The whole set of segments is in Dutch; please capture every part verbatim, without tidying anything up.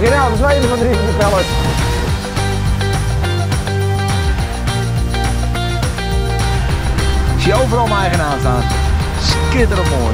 beginnen aan de zweten van drie propellers. Ik zie overal mijn eigen naam staan. Skitterend mooi.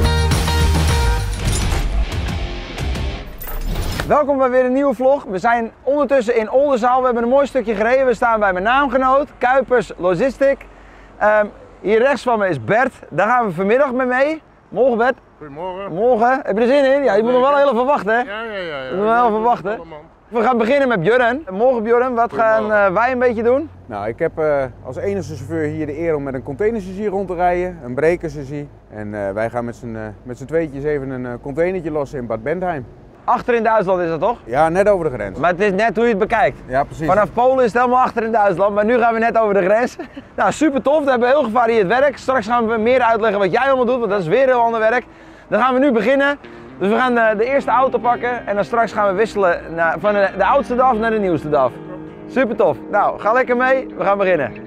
Welkom bij weer een nieuwe vlog. We zijn ondertussen in Oldenzaal. We hebben een mooi stukje gereden. We staan bij mijn naamgenoot, Kuipers Logistic. Um, hier rechts van me is Bert. Daar gaan we vanmiddag mee mee. Morgen Bert. Goedemorgen. Morgen. Heb je er zin in? Ja, je moet nog wel heel even wachten hè? Ja, ja, ja. ja. Je moet nog wel even wachten. We gaan beginnen met Björn. Morgen Björn, wat gaan uh, wij een beetje doen? Nou, ik heb uh, als enige chauffeur hier de eer om met een containersessie rond te rijden, een brekersessie. En uh, wij gaan met z'n uh, met z'n tweetjes even een uh, containertje lossen in Bad Bentheim. Achter in Duitsland is dat toch? Ja, net over de grens. Maar het is net hoe je het bekijkt. Ja, precies. Vanaf Polen is het helemaal achter in Duitsland, maar nu gaan we net over de grens. Nou, super tof. We hebben heel gevarieerd werk. Straks gaan we meer uitleggen wat jij allemaal doet, want dat is weer heel ander werk. Dan gaan we nu beginnen. Dus we gaan de, de eerste auto pakken en dan straks gaan we wisselen naar, van de, de oudste D A F naar de nieuwste D A F. Super tof. Nou, ga lekker mee. We gaan beginnen.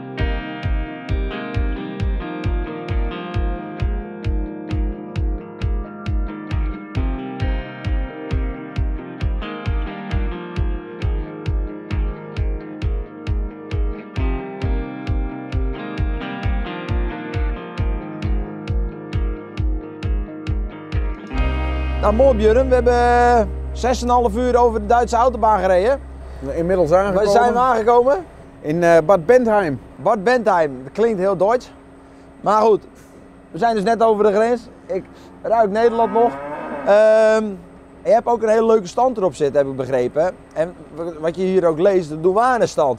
Nou, mooi Björn, we hebben zes komma vijf uur over de Duitse autobaan gereden. Inmiddels aangekomen. Waar zijn we aangekomen? In uh, Bad Bentheim. Bad Bentheim, dat klinkt heel Duits. Maar goed, we zijn dus net over de grens. Ik ruik Nederland nog. Um, je hebt ook een hele leuke stand erop zitten, heb ik begrepen. En wat je hier ook leest, de douanestand.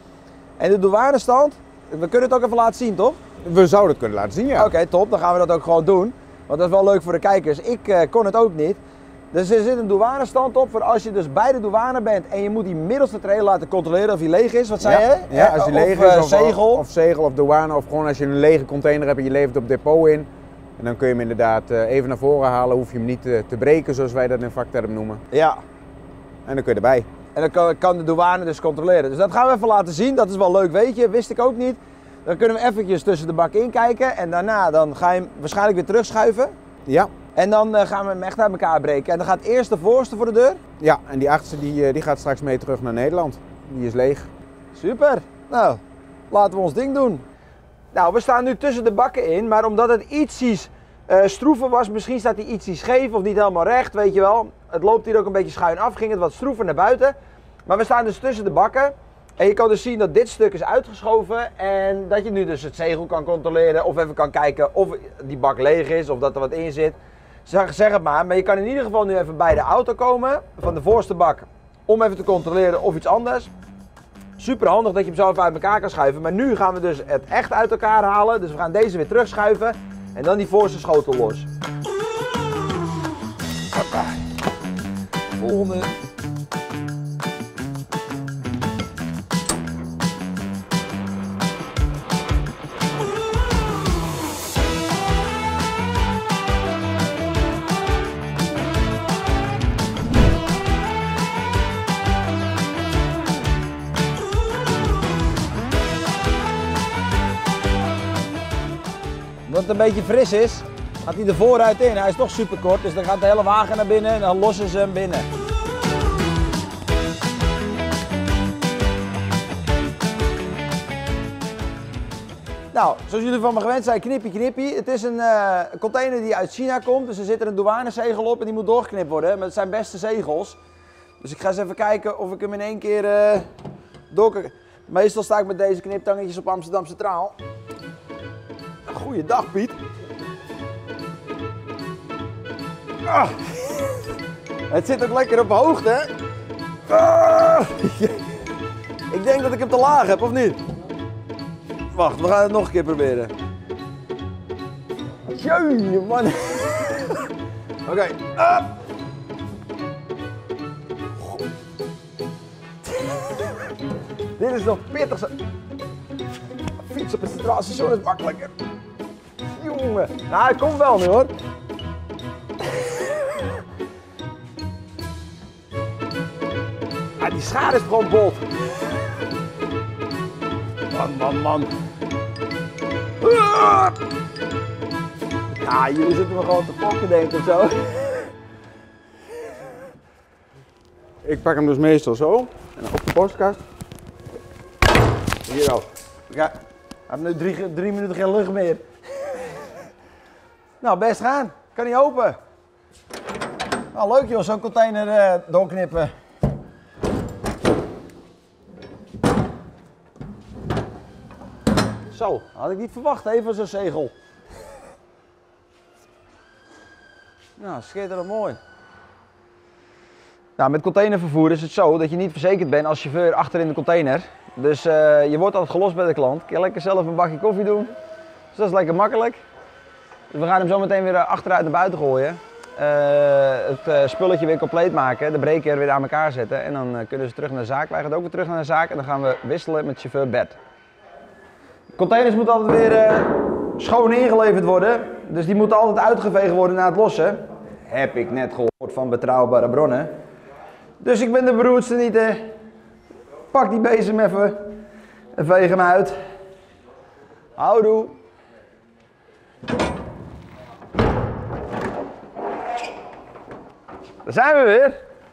En de douanestand, we kunnen het ook even laten zien, toch? We zouden het kunnen laten zien, ja. Oké, okay, top. Dan gaan we dat ook gewoon doen. Want dat is wel leuk voor de kijkers. Ik uh, kon het ook niet. Dus er zit een douanestand op voor als je dus bij de douane bent en je moet die middelste trailer laten controleren of die leeg is. Wat zei ja. je? Ja, als die leeg of, is. Uh, of zegel. Of zegel of douane. Of gewoon als je een lege container hebt en je levert op depot in. En dan kun je hem inderdaad uh, even naar voren halen. Hoef je hem niet uh, te breken zoals wij dat in vakterm noemen. Ja. En dan kun je erbij. En dan kan, kan de douane dus controleren. Dus dat gaan we even laten zien. Dat is wel leuk, weet je. Wist ik ook niet. Dan kunnen we eventjes tussen de bak in kijken. En daarna dan ga je hem waarschijnlijk weer terugschuiven. Ja. En dan uh, gaan we hem echt uit elkaar breken. En dan gaat eerst de voorste voor de deur. Ja, en die achterste die, die gaat straks mee terug naar Nederland. Die is leeg. Super. Nou, laten we ons ding doen. Nou, we staan nu tussen de bakken in. Maar omdat het ietsjes uh, stroeven was, misschien staat hij ietsjes scheef of niet helemaal recht, weet je wel. Het loopt hier ook een beetje schuin af, ging het wat stroever naar buiten. Maar we staan dus tussen de bakken. En je kan dus zien dat dit stuk is uitgeschoven en dat je nu dus het zegel kan controleren of even kan kijken of die bak leeg is of dat er wat in zit. Zeg, zeg het maar, maar je kan in ieder geval nu even bij de auto komen van de voorste bak om even te controleren of iets anders. Super handig dat je hem zo even uit elkaar kan schuiven, maar nu gaan we dus het echt uit elkaar halen. Dus we gaan deze weer terugschuiven en dan die voorste schotel los. Volgende. Omdat het een beetje fris is, gaat hij er vooruit in. Hij is toch super kort, dus dan gaat de hele wagen naar binnen en dan lossen ze hem binnen. Nou, zoals jullie van me gewend zijn, knippie knippie. Het is een uh, container die uit China komt, dus er zit er een douanezegel op en die moet doorgeknipt worden. Maar het zijn beste zegels. Dus ik ga eens even kijken of ik hem in één keer uh, door kan. Meestal sta ik met deze kniptangetjes op Amsterdam Centraal. Goeiedag Piet. Ah. Het zit ook lekker op hoogte, hè? Ah. Ik denk dat ik hem te laag heb, of niet? Wacht, we gaan het nog een keer proberen. Jeetje man. Oké. Okay. Ah. Dit is nog pittig. Fiets op het centraal station is makkelijker. Jongen. Nou, het komt wel nu hoor. Ah, die schade is gewoon bot. Man, man, man. Ja, jullie zitten me gewoon te fokken denk ik of zo. Ik pak hem dus meestal zo. En dan op de postkast. Hier al. Ja, hij heeft nu drie, drie minuten geen lucht meer. Nou, best gaan. Kan niet open. Nou, leuk joh, zo'n container uh, doorknippen. Zo, had ik niet verwacht, even zo'n zegel. Nou, schitterend mooi. Nou, met containervervoer is het zo dat je niet verzekerd bent als chauffeur achter in de container. Dus uh, je wordt altijd gelost bij de klant. Kun je lekker zelf een bakje koffie doen. Dus dat is lekker makkelijk. Dus we gaan hem zo meteen weer achteruit naar buiten gooien. Uh, het uh, spulletje weer compleet maken, de breker weer aan elkaar zetten. En dan uh, kunnen ze terug naar de zaak. Wij gaan ook weer terug naar de zaak en dan gaan we wisselen met chauffeur Bert. Containers moeten altijd weer uh, schoon ingeleverd worden. Dus die moeten altijd uitgeveegd worden na het lossen. Heb ik net gehoord van betrouwbare bronnen. Dus ik ben de beroerdste niet. Uh, pak die bezem even en veeg hem uit. Houdoe. Daar zijn we weer.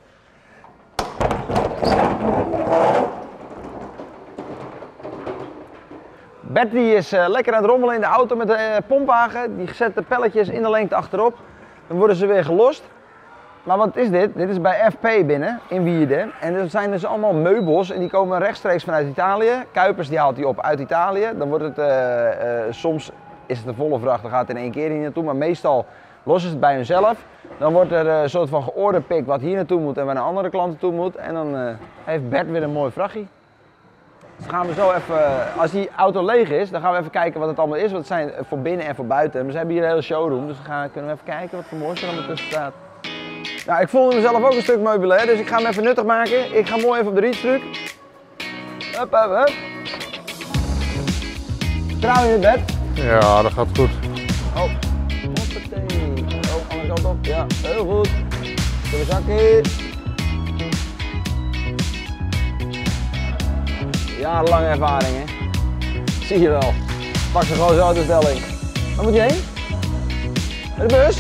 Bert die is uh, lekker aan het rommelen in de auto met de uh, pompwagen. Die zet de pelletjes in de lengte achterop. Dan worden ze weer gelost. Maar wat is dit? Dit is bij F P binnen, in Wierden. En er zijn dus allemaal meubels en die komen rechtstreeks vanuit Italië. Kuipers die haalt hij op uit Italië. Dan wordt het, uh, uh, soms is het een volle vracht, dan gaat het in één keer hier naartoe. Maar meestal lossen ze het bij hunzelf. Dan wordt er uh, een soort van georderpikt wat hier naartoe moet en waar naar andere klanten toe moet. En dan uh, heeft Bert weer een mooi vrachtje. Dus dan gaan we zo even, als die auto leeg is, dan gaan we even kijken wat het allemaal is. Want het zijn voor binnen en voor buiten. Maar ze hebben hier een hele showroom, dus dan gaan, kunnen we even kijken wat voor moois er allemaal tussen staat. Nou, ik voelde mezelf ook een stuk meubilair, dus ik ga hem even nuttig maken. Ik ga mooi even op de rietstruc. Hup, hup, hup. Trouw in het bed. Ja, dat gaat goed. Oh, hoppatee. Oh, andere kant op. Ja, heel goed. Zullen we zakje. Jarenlange ervaring, hè. Zie je wel. Pak ze gewoon zo uit de stelling. Waar moet je heen? Met de bus?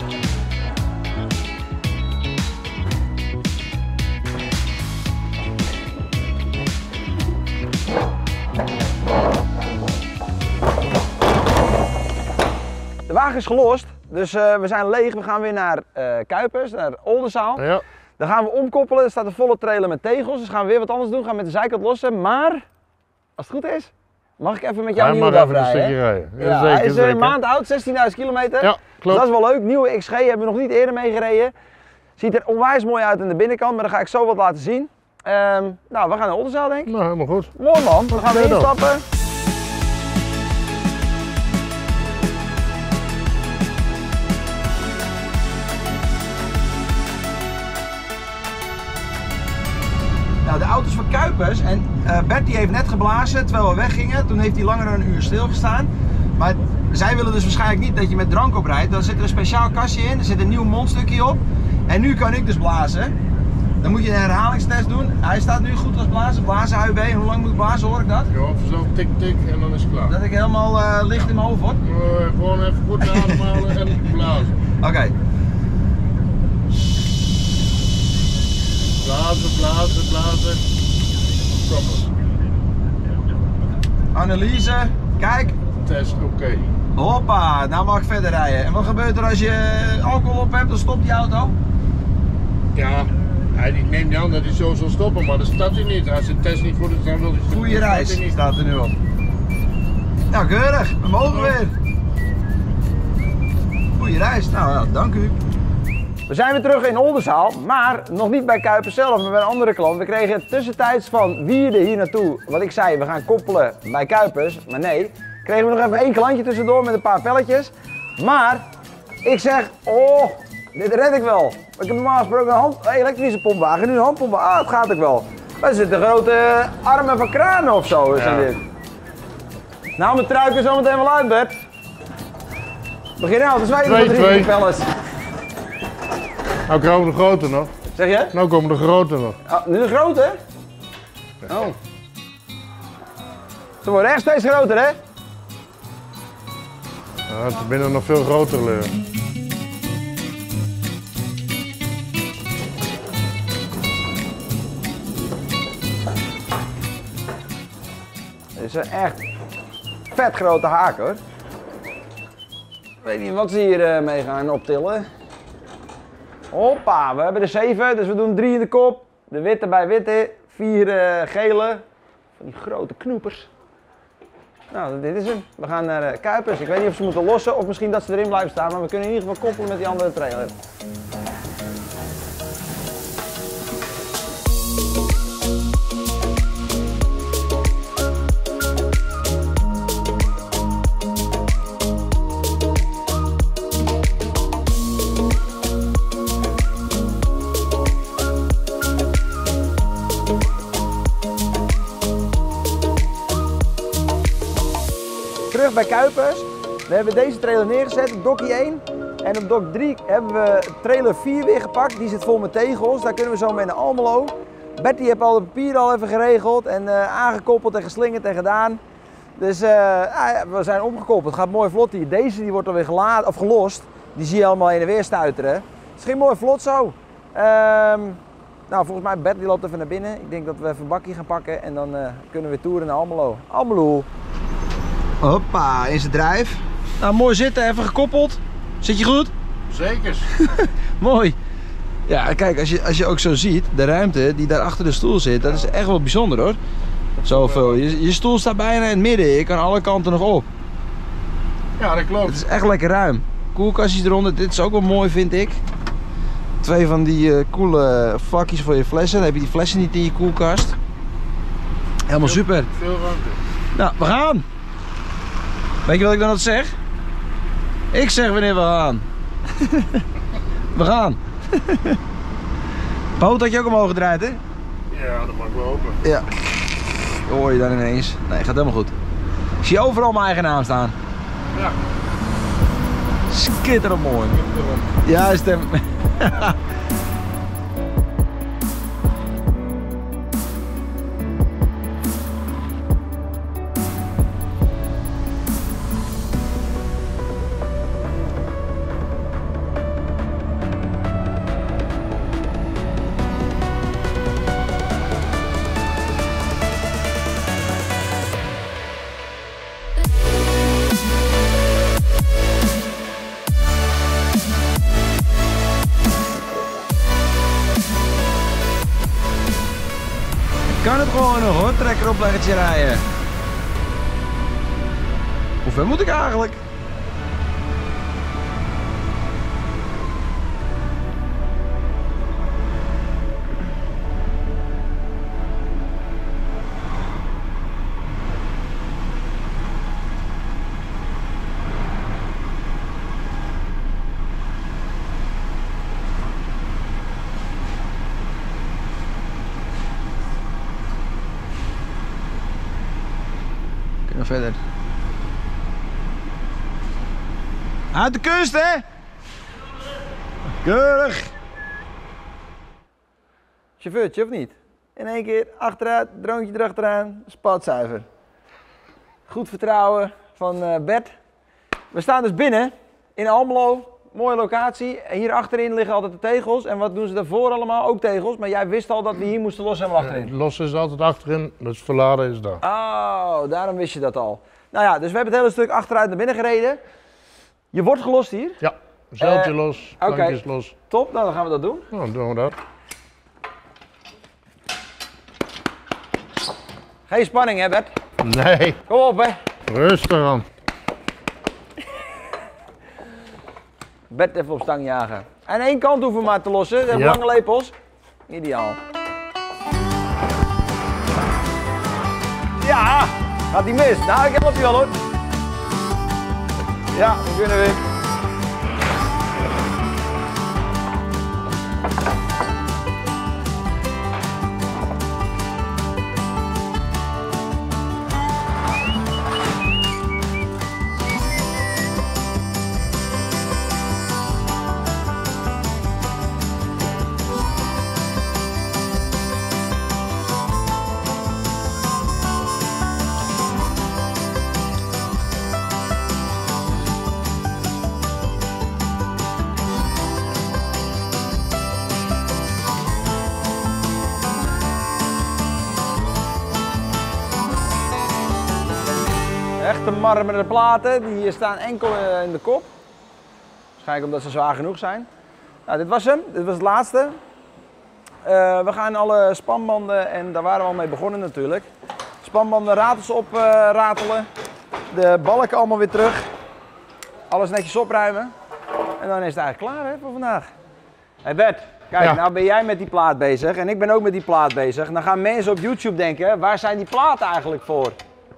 De wagen is gelost, dus uh, we zijn leeg. We gaan weer naar uh, Kuipers, naar Oldenzaal. Ja. Dan gaan we omkoppelen. Er staat een volle trailer met tegels. Dus gaan we weer wat anders doen. Gaan we met de zijkant lossen. Maar, als het goed is, mag ik even met jou Hij nieuwe mag even rijden. een stukje rijden. Ja, Ja, zeker, hij is zeker. een maand oud, zestienduizend kilometer. Ja, Dus klopt. dat is wel leuk. Nieuwe X G hebben we nog niet eerder mee gereden. Ziet er onwijs mooi uit aan de binnenkant, maar dat ga ik zo wat laten zien. Um, nou, we gaan naar Oldenzaal, denk ik. Nou, helemaal goed. Mooi man, dan gaan we Oké, dan. instappen. Nou, de auto's van Kuipers en uh, Bert die heeft net geblazen terwijl we weggingen. Toen heeft hij langer dan een uur stilgestaan. Maar zij willen dus waarschijnlijk niet dat je met drank oprijdt. Dan zit er een speciaal kastje in, er zit een nieuw mondstukje op. En nu kan ik dus blazen. Dan moet je een herhalingstest doen. Hij staat nu goed als blazen, blazen H U B. En hoe lang moet ik blazen, hoor ik dat? Ja, zo tik tik en dan is het klaar. Dat ik helemaal uh, licht in mijn hoofd word. Uh, gewoon even goed ademhalen en blazen. Oké. Okay. Blazen, blazen, blazen. Kom maar. Analyse, kijk. Test, oké. Okay. Hoppa, nou mag ik verder rijden. En wat gebeurt er als je alcohol op hebt? Dan stopt die auto? Ja, hij neemt niet aan dat hij zo zal stoppen, maar dat staat hij niet. Als de test niet goed is, dan wil hij stoppen. Goeie reis, staat, staat er nu op. Nou, keurig. We mogen weer. Goeie reis. Nou, ja, dank u. We zijn weer terug in Oldenzaal, maar nog niet bij Kuipers zelf, maar bij een andere klant. We kregen tussentijds van Wierden hier naartoe, wat ik zei, we gaan koppelen bij Kuipers. Maar nee, kregen we nog even één klantje tussendoor met een paar pelletjes. Maar, ik zeg, oh, dit red ik wel. Ik heb normaal gesproken een hand, elektrische pompwagen, nu een handpompwagen. Ah, het gaat ook wel. Maar er zitten grote armen van kranen of zo, is ja. dit. Nou, mijn truik is zo meteen wel uit, Bert. Begin nou, het is wij die drie pellets. Nou komen de grote nog. Zeg je? Nou komen de grote nog. Oh, nu de grote? Oh. Ze worden echt steeds groter, hè? Ja, het is binnen nog veel groter liggen. is een echt vet grote haak hoor. Ik weet niet wat ze hier uh, mee gaan optillen. Hoppa, we hebben er zeven, dus we doen drie in de kop. De witte bij witte, vier uh, gele. Van die grote knoepers. Nou, dit is hem. We gaan naar uh, Kuipers. Ik weet niet of ze moeten lossen of misschien dat ze erin blijven staan, maar we kunnen in ieder geval koppelen met die andere trailer. Terug bij Kuipers. We hebben deze trailer neergezet op dokkie één. En op dok drie hebben we trailer vier weer gepakt. Die zit vol met tegels. Daar kunnen we zo mee naar Almelo. Betty heeft al de papieren al even geregeld. En uh, aangekoppeld en geslingerd en gedaan. Dus uh, ja, we zijn omgekoppeld. Het gaat mooi vlot hier. Deze die wordt alweer geladen, of gelost. Die zie je allemaal heen en weer stuiteren. Het ging mooi vlot zo. Um, nou, volgens mij Betty loopt even naar binnen. Ik denk dat we even een bakje gaan pakken. En dan uh, kunnen we weer toeren naar Almelo. Almelo. Hoppa, in zijn drijf. Nou, mooi zitten, even gekoppeld. Zit je goed? Zeker. Mooi. Ja, kijk, als je, als je ook zo ziet, de ruimte die daar achter de stoel zit, dat is echt wel bijzonder hoor. Zoveel. Je, je stoel staat bijna in het midden, je kan alle kanten nog op. Ja, dat klopt. Het is echt lekker ruim. Koelkastjes eronder, dit is ook wel mooi vind ik. Twee van die uh, coole vakjes voor je flessen, dan heb je die flessen niet in je koelkast. Helemaal Veel, super. Veel ruimte. Nou, we gaan. Weet je wat ik dan altijd zeg? Ik zeg wanneer we gaan. We gaan. Poot had je ook omhoog gedraaid, hè? Ja, dat mag wel open. Ja. Dat hoor je dan ineens. Nee, gaat helemaal goed. Ik zie overal mijn eigen naam staan. Ja. Skitterend mooi. Juist hem. Kan het gewoon nog hoor, trekker opleggertje rijden. Hoe ver moet ik eigenlijk? Verder. Uit de kust, hè? Keurig. Chauffeurtje of niet? In één keer achteruit, droontje erachteraan, spatzuiver. Goed vertrouwen van uh, Bert. We staan dus binnen in Almelo. Mooie locatie. En hier achterin liggen altijd de tegels. En wat doen ze daarvoor allemaal? Ook tegels. Maar jij wist al dat we hier moesten los hebben achterin. Ja, los is altijd achterin, dus verladen is daar. Oh, daarom wist je dat al. Nou ja, dus we hebben het hele stuk achteruit naar binnen gereden. Je wordt gelost hier? Ja, zeiltje uh, los, plankjes okay. los. Top, nou dan gaan we dat doen. Nou, dan doen we dat. Geen spanning hè Bert? Nee. Kom op hè. Rustig aan. Bert even op stang jagen. En één kant hoeven we maar te lossen, dat hebben ja. lange lepels. Ideaal. Ja, gaat die mis? Nou, ik help je wel hoor. Ja, we kunnen weer. te marmeren platen. Die staan enkel in de kop. Waarschijnlijk omdat ze zwaar genoeg zijn. Nou, dit was hem. Dit was het laatste. Uh, we gaan alle spanbanden, en daar waren we al mee begonnen natuurlijk. Spanbanden, ratels op uh, ratelen. De balken allemaal weer terug. Alles netjes opruimen. En dan is het eigenlijk klaar, hè, voor vandaag. Hey Bert, kijk, ja. Nou ben jij met die plaat bezig en ik ben ook met die plaat bezig. Dan gaan mensen op YouTube denken, waar zijn die platen eigenlijk voor?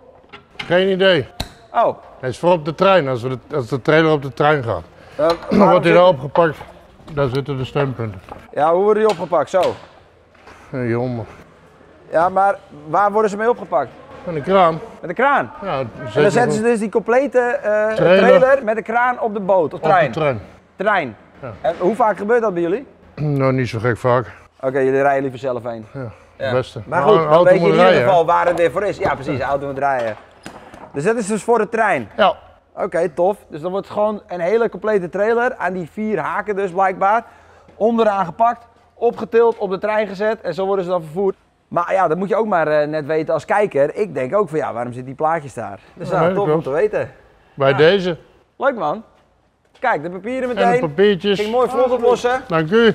Geen idee. Oh. Hij is voor op de trein, als, we de, als de trailer op de trein gaat. Uh, dan wordt hij daar opgepakt. Daar zitten de steunpunten. Ja, hoe worden die opgepakt? Zo? Hieronder. Ja, maar waar worden ze mee opgepakt? Met een kraan. Met een kraan? Ja, en dan zetten ze dus die complete uh, trailer. trailer met de kraan op de boot, of trein? Op de trein. Trein. Ja. En hoe vaak gebeurt dat bij jullie? Nou, niet zo gek vaak. Oké, okay, jullie rijden liever zelf heen. Ja, het ja. beste. Maar goed, dan weet je in ieder geval waar het weer voor is. Ja, precies, de auto moet rijden. Dus dat is dus voor de trein? Ja. Oké, okay, tof. Dus dan wordt gewoon een hele complete trailer aan die vier haken dus blijkbaar. Onderaan gepakt, opgetild, op de trein gezet en zo worden ze dan vervoerd. Maar ja, dat moet je ook maar uh, net weten als kijker. Ik denk ook van ja, waarom zit die plaatjes daar? Dus ja, nou, tof om te weten. Bij ja. deze. Leuk man. Kijk, de papieren meteen. En de papiertjes. Ging mooi vlot oplossen. Dank u.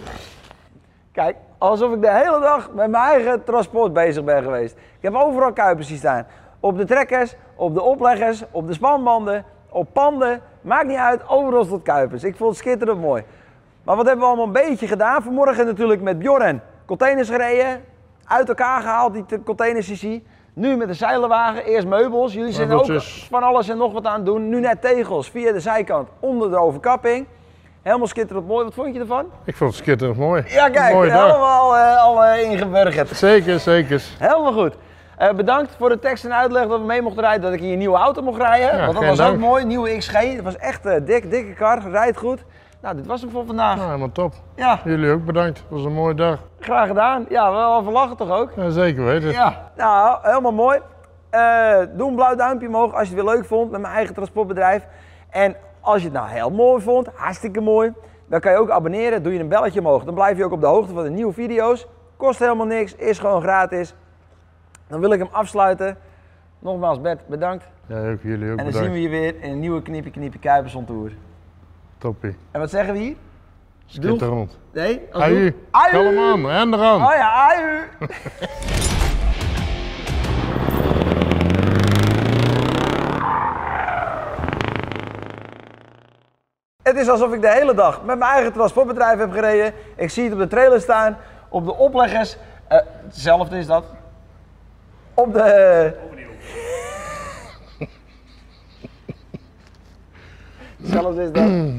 Kijk, alsof ik de hele dag met mijn eigen transport bezig ben geweest. Ik heb overal kuipers zien staan. Op de trekkers, op de opleggers, op de spanbanden, op panden. Maakt niet uit, overal tot kuipers. Ik vond het schitterend mooi. Maar wat hebben we allemaal een beetje gedaan? Vanmorgen natuurlijk met Bjorn. Containers gereden, uit elkaar gehaald, die containers die zie. Nu met de zeilenwagen, eerst meubels. Jullie zijn ook van alles en nog wat aan het doen. Nu net tegels via de zijkant onder de overkapping. Helemaal schitterend mooi. Wat vond je ervan? Ik vond het schitterend mooi. Ja, kijk, helemaal uh, al uh, ingeburgerd. Zeker, zeker. Helemaal goed. Uh, bedankt voor de tekst en uitleg dat we mee mochten rijden, dat ik hier een nieuwe auto mocht rijden. Ja, want dat was dank. ook mooi, nieuwe X G. Het was echt uh, dik, dikke kar, rijdt goed. Nou, dit was hem voor vandaag. Ja, helemaal top. Ja. Jullie ook bedankt, het was een mooie dag. Graag gedaan. Ja, wel even lachen toch ook? Ja, zeker weten. Ja, nou, helemaal mooi. Uh, doe een blauw duimpje omhoog als je het weer leuk vond met mijn eigen transportbedrijf. En als je het nou heel mooi vond, hartstikke mooi, dan kan je ook abonneren, doe je een belletje omhoog. Dan blijf je ook op de hoogte van de nieuwe video's. Kost helemaal niks, is gewoon gratis. Dan wil ik hem afsluiten. Nogmaals Bert, bedankt. Ja, ook jullie ook bedankt. En dan zien we je weer in een nieuwe Kniepie Kniepie Kuiperson Tour. Toppie. En wat zeggen we hier? Schitterend. Nee? Aju. Kalm aan, en eraan. Oh ja, aju. Het is alsof ik de hele dag met mijn eigen transportbedrijf heb gereden. Ik zie het op de trailer staan, op de opleggers. Uh, hetzelfde is dat. Op de... Opnieuw. Hetzelfde is dat.